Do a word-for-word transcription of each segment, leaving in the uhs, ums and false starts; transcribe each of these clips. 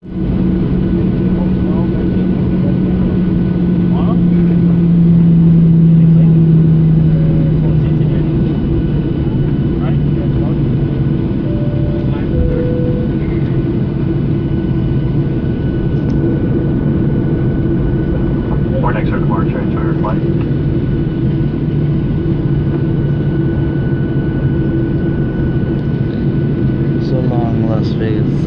So long, Las Vegas.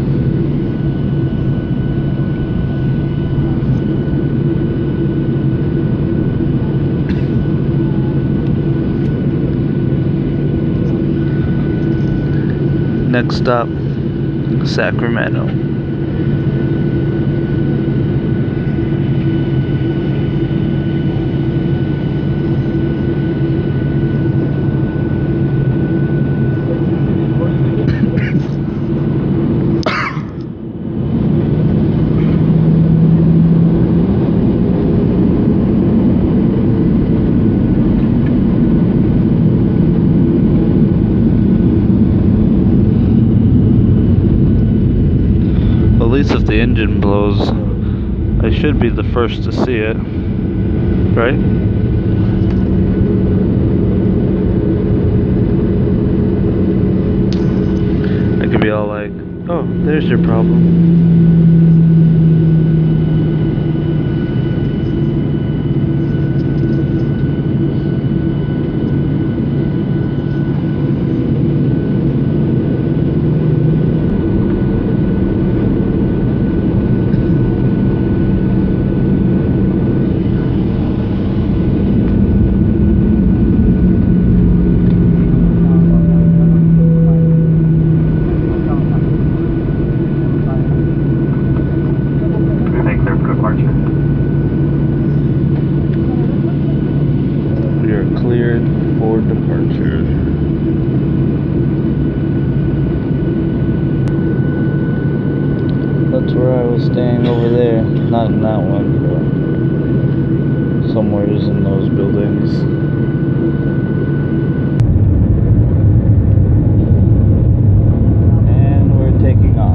Next stop, Sacramento. At least if the engine blows, I should be the first to see it, right? I could be all like, oh, there's your problem. We are cleared for departure. That's where I was staying over there. Not in that one, but somewhere in those buildings. And we're taking off.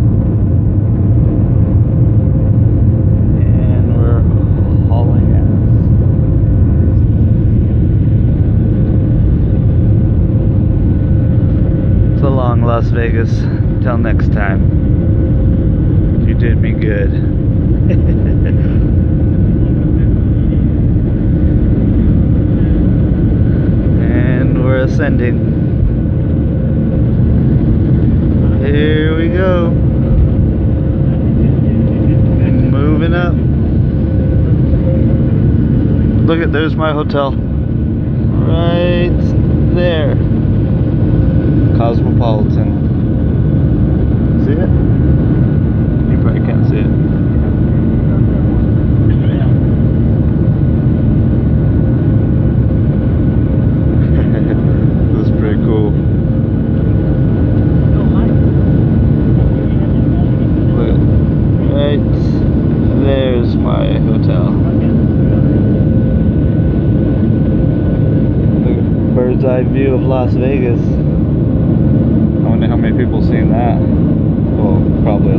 Las Vegas. Till next time. You did me good. And we're ascending. Here we go. Moving up. Look at, there's my hotel. Right there. Cosmopolitan. See it? You probably can't see it. This is pretty cool. Look, right there's my hotel. Look at bird's eye view of Las Vegas. I wonder how many people seen that. Well, probably